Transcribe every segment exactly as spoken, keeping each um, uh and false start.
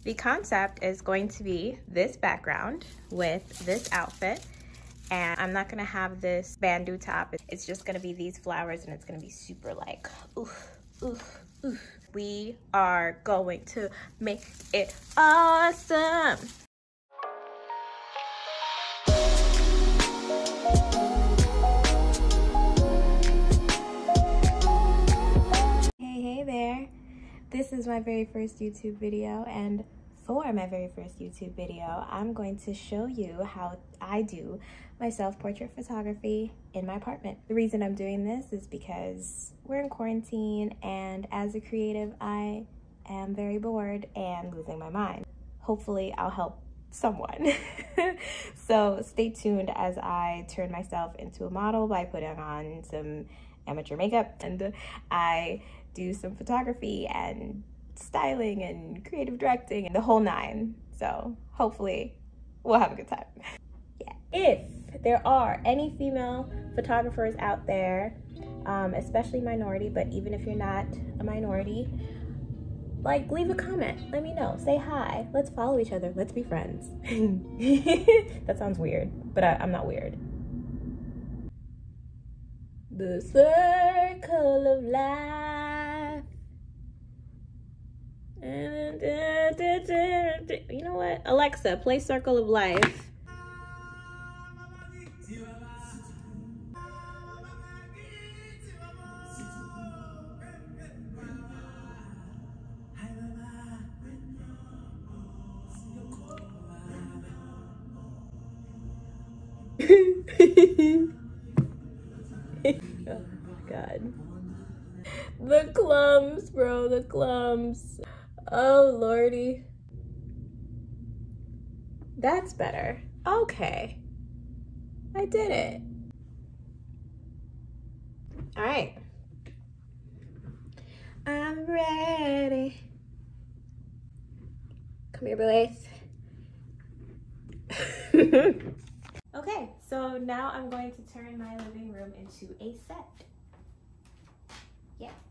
The concept is going to be this background with this outfit, and I'm not gonna have this bandeau top. It's just gonna be these flowers, and it's gonna be super like, oof, oof, oof. We are going to make it awesome. Hey, hey there. This is my very first YouTube video, and for my very first YouTube video, I'm going to show you how I do my self-portrait photography in my apartment. The reason I'm doing this is because we're in quarantine, and as a creative, I am very bored and losing my mind. Hopefully, I'll help someone. So stay tuned as I turn myself into a model by putting on some amateur makeup, and I do some photography and styling and creative directing and the whole nine. So hopefully we'll have a good time. Yeah. If there are any female photographers out there, um, especially minority, but even if you're not a minority, like, leave a comment, let me know, say hi, let's follow each other, let's be friends. That sounds weird, but I, I'm not weird. The circle of life. You know what? Alexa, play Circle of Life. Oh my god. The clumps, bro, the clumps. Oh lordy. That's better. Okay. I did it. All right. I'm ready. Come here, boys. Okay, so now I'm going to turn my living room into a set. Yeah.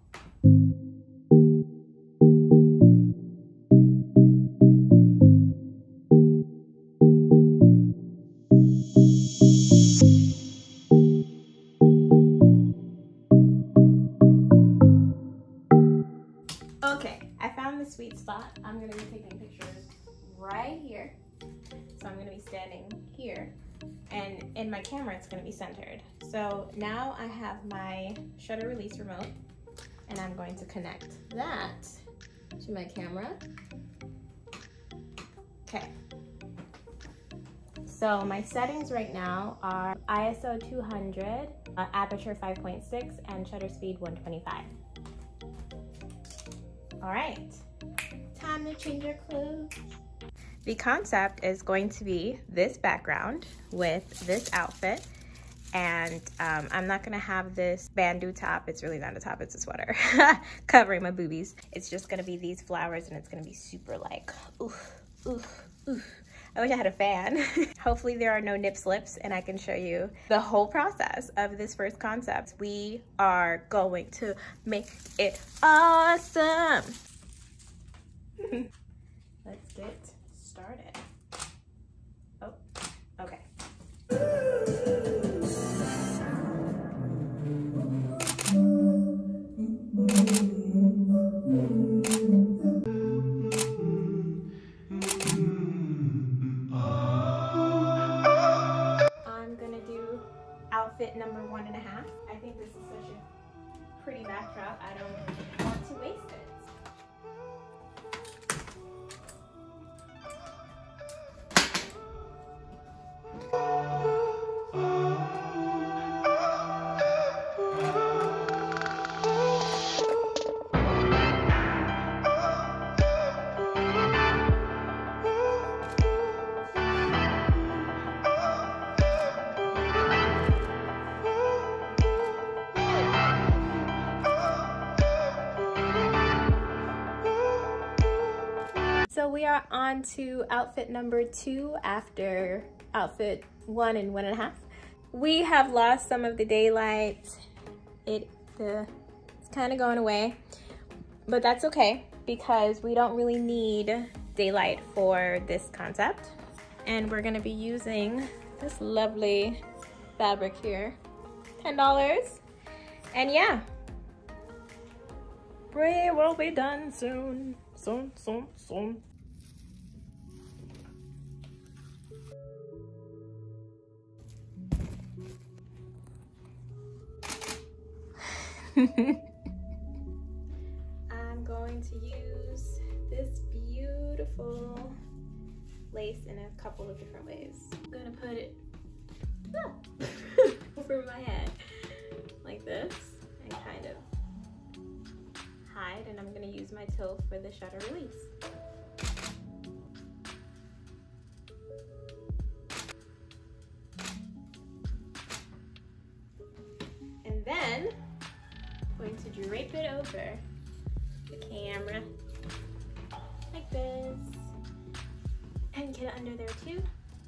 Okay, I found the sweet spot. I'm gonna be taking pictures right here. So I'm gonna be standing here, and in my camera it's gonna be centered. So now I have my shutter release remote, and I'm going to connect that to my camera. Okay. So my settings right now are I S O two hundred, uh, aperture five point six, and shutter speed one twenty-five. All right, time to change your clothes. The concept is going to be this background with this outfit, and um, I'm not gonna have this bandeau top. It's really not a top, it's a sweater covering my boobies. It's just gonna be these flowers, and it's gonna be super like, oof, oof, oof. I wish I had a fan. Hopefully there are no nip slips, and I can show you the whole process of this first concept. We are going to make it awesome. Let's get started. Oh, okay. I'm gonna do outfit number one and a half. I think this is such a pretty backdrop. I don't want to waste it. So we are on to outfit number two after outfit one and one and a half. We have lost some of the daylight. It the it's kind of going away, but that's okay because we don't really need daylight for this concept. And we're gonna be using this lovely fabric here, ten dollars. And yeah, we will be done soon, soon, soon, soon. I'm going to use this beautiful lace in a couple of different ways. I'm gonna put it ah, over my head like this and kind of hide, and I'm gonna use my toe for the shutter release. And then I'm going to drape it over the camera like this and get it under there too.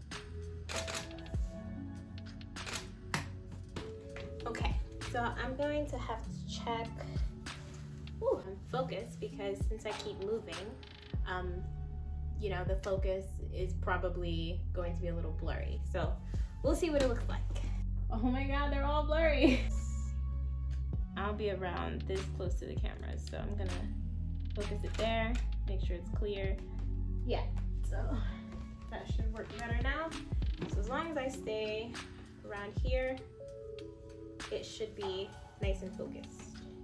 Okay, so I'm going to have to check ooh, focus, because since I keep moving, um, you know, the focus is probably going to be a little blurry. So we'll see what it looks like. Oh my God, they're all blurry. I'll be around this close to the camera, so I'm gonna focus it there, make sure it's clear. Yeah, so that should work better now. So as long as I stay around here, it should be nice and focused.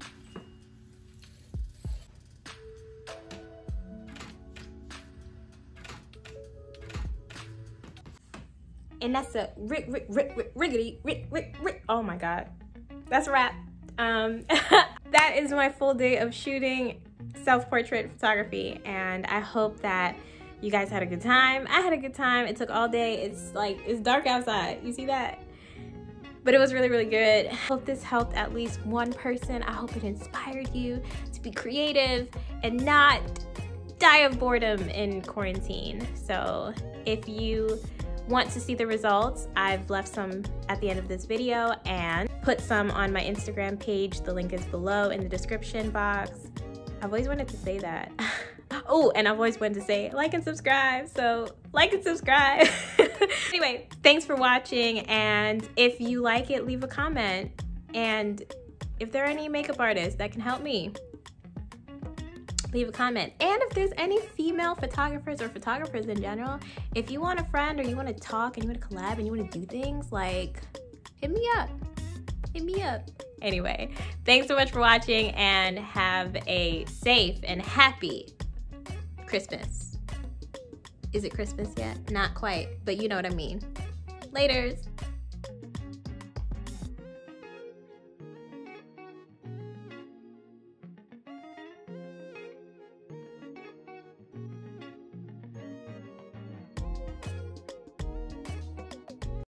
And that's a rig, rig, rig, rig, riggedy, rig, rig, rig. Oh my God, that's a wrap. Um, that is my full day of shooting self-portrait photography, and I hope that you guys had a good time. I had a good time. It took all day. It's like, it's dark outside. You see that? But it was really, really good. I hope this helped at least one person. I hope it inspired you to be creative and not die of boredom in quarantine. So if you want to see the results, I've left some at the end of this video and put some on my Instagram page. The link is below in the description box. I've always wanted to say that. Oh, and I've always wanted to say like and subscribe, so like and subscribe. Anyway, thanks for watching, and if you like it, leave a comment. And if there are any makeup artists that can help me, leave a comment. And if there's any female photographers or photographers in general, if you want a friend or you want to talk and you want to collab and you want to do things, like, hit me up. Hit me up. Anyway, thanks so much for watching, and have a safe and happy Christmas. Is it Christmas yet? Not quite, but you know what I mean. Laters.